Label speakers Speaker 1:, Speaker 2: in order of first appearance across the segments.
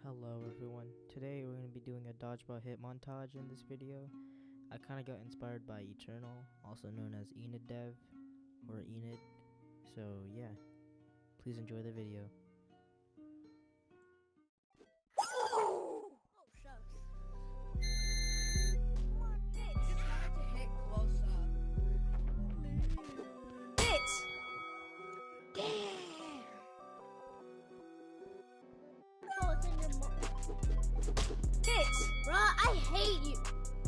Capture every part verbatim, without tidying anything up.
Speaker 1: Hello everyone, today we're going to be doing a dodgeball hit montage in this video. I kind of got inspired by Eternal, also known as Enid Dev, or Enid, so yeah, please enjoy the video.
Speaker 2: Oh, shucks. Hit. You just wanted to hit close up. Hit. Damn. Bullets in your mouth. Hit. Bruh, I hate you.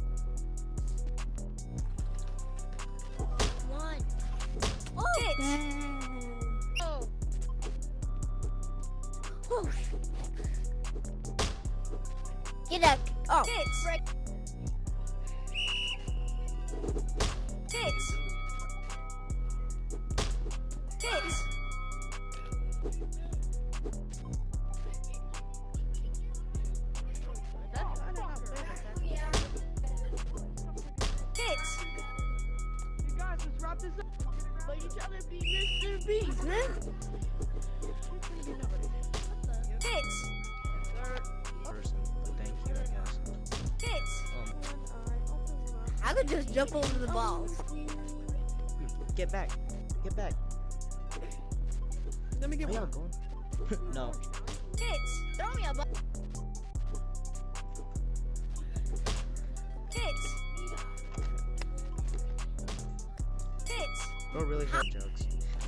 Speaker 2: One. Oh, hit. Oh. Oh. Get up. Oh. Hit. Frick. Hit. Hit. Hit.
Speaker 3: You guys, let's wrap this up. Let each other be Mister Beast, man.
Speaker 2: Hit.
Speaker 1: Person, but thank you, I guess.
Speaker 2: Hit.
Speaker 1: Um,
Speaker 2: I could just jump over the balls.
Speaker 1: get back, get back.
Speaker 3: Let me get
Speaker 1: Where y'all
Speaker 3: one.
Speaker 1: going? No.
Speaker 2: Hit. Throw me a ball. Hit. Hit.
Speaker 1: Bro really had jokes.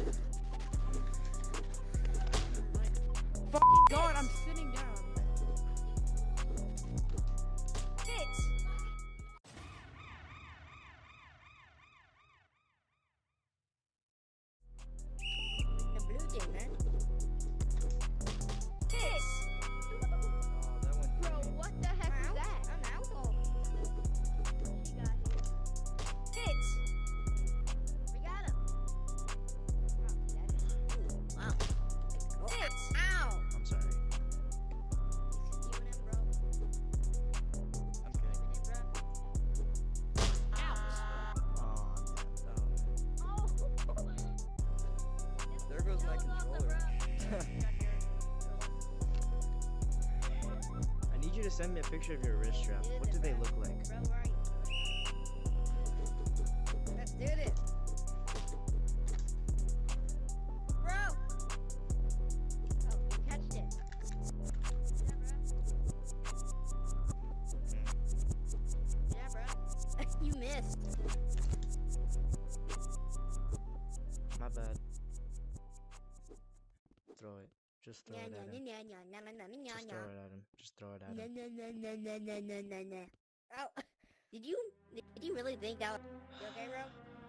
Speaker 3: Fucking God, I'm sitting down.
Speaker 2: Hit. The blue thing, man. Hit. Bro, what the heck is that? An owl. He got hit. Hit. We got him. Wow. Hit. Ow.
Speaker 1: I'm sorry.
Speaker 2: You and him, bro.
Speaker 1: I'm kidding.
Speaker 2: Ow.
Speaker 1: Aw,
Speaker 2: Oh.
Speaker 4: There goes my controller.
Speaker 1: I need you to send me a picture of your wrist strap. What do they look like?
Speaker 2: Bro, where are you? Let's do this. Bro! Oh, you catched it. Yeah, bro. Yeah, bro. You missed.
Speaker 1: My bad. Throw it. Just throw
Speaker 2: Nya,
Speaker 1: it
Speaker 2: nya,
Speaker 1: at him.
Speaker 2: nya, nya, nya, nya, nya, nya,
Speaker 1: Just
Speaker 2: nya.
Speaker 1: throw it at him. Just throw it at
Speaker 2: Nya,
Speaker 1: him.
Speaker 2: nya, nya, nya, nya, nya, nya, nya, nya. Oh, did you, did you really think that was, you okay, bro?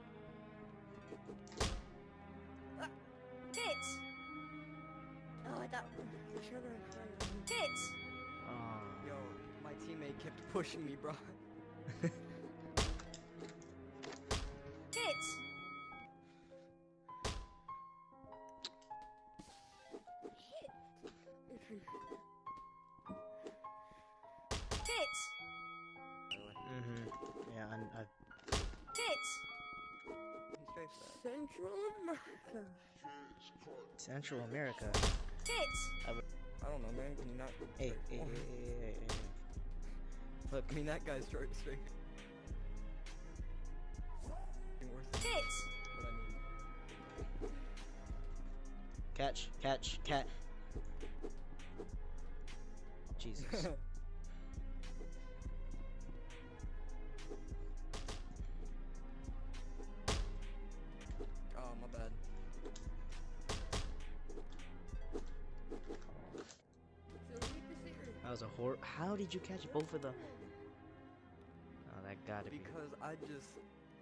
Speaker 2: Ah, hit! Oh, I thought, hit!
Speaker 1: Aw.
Speaker 4: Yo, my teammate kept pushing me, bro.
Speaker 2: Hit! Hit!
Speaker 1: Mhm. Yeah, I'm, I.
Speaker 2: Hit!
Speaker 4: He's straight for that.
Speaker 3: Central America.
Speaker 1: Central America.
Speaker 2: Hit!
Speaker 4: I don't know, man. Can you not?
Speaker 1: Hey, hey, hey, hey, hey, hey. Look,
Speaker 4: I mean, that guy's straight, straight. Worth
Speaker 2: Hit!
Speaker 4: what I need.
Speaker 1: catch, catch, cat. Jesus.
Speaker 4: Oh, my bad.
Speaker 1: That was a hor- How did you catch both of the? Oh, that gotta be.
Speaker 4: Because I just.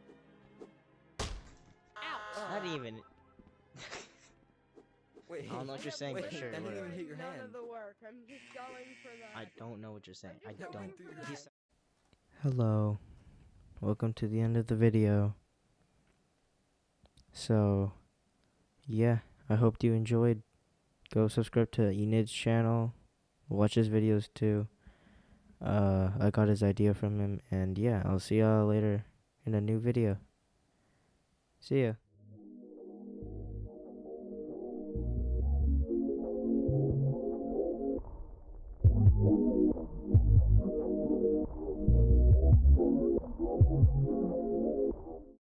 Speaker 2: Ouch!
Speaker 1: Not even.
Speaker 4: Wait.
Speaker 1: I don't know what you're saying,
Speaker 4: Wait,
Speaker 1: but sure.
Speaker 4: that didn't
Speaker 1: whatever.
Speaker 4: even hit your
Speaker 3: None
Speaker 4: hand.
Speaker 3: of the work. I'm just going for that.
Speaker 1: I don't know what you're saying. I
Speaker 4: That
Speaker 1: don't.
Speaker 4: went through your hand.
Speaker 1: Hello. Welcome to the end of the video. So, yeah, I hope you enjoyed. Go subscribe to Enid's channel. Watch his videos too. Uh, I got his idea from him, and yeah, I'll see y'all later in a new video. See ya.